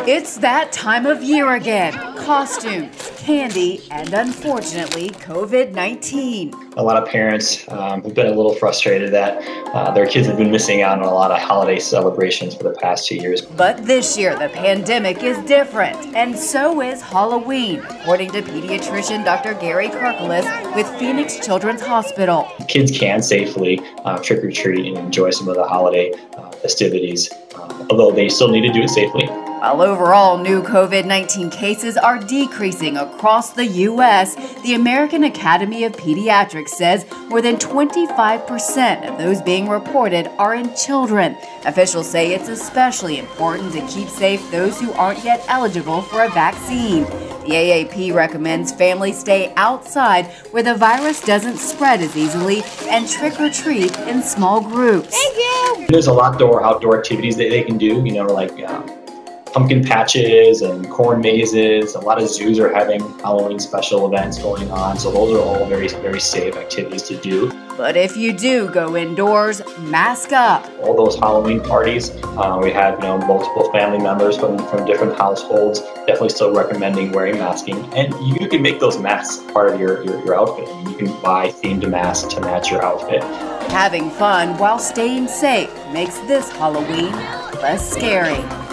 It's that time of year again. Costumes, candy, and unfortunately, COVID-19. A lot of parents have been a little frustrated that their kids have been missing out on a lot of holiday celebrations for the past 2 years. But this year, the pandemic is different, and so is Halloween, according to pediatrician Dr. Gary Kirklis with Phoenix Children's Hospital. Kids can safely trick-or-treat and enjoy some of the holiday festivities, although they still need to do it safely. While overall new COVID-19 cases are decreasing across the U.S., the American Academy of Pediatrics says more than 25% of those being reported are in children. Officials say it's especially important to keep safe those who aren't yet eligible for a vaccine. The AAP recommends families stay outside where the virus doesn't spread as easily and trick-or-treat in small groups. Thank you! There's a lot of outdoor activities that they can do, like pumpkin patches and corn mazes. A lot of zoos are having Halloween special events going on, so those are all very, very safe activities to do. But if you do go indoors, mask up. All those Halloween parties, we had multiple family members from different households, definitely still recommending wearing masking. And you can make those masks part of your outfit. You can buy themed masks to match your outfit. Having fun while staying safe makes this Halloween less scary.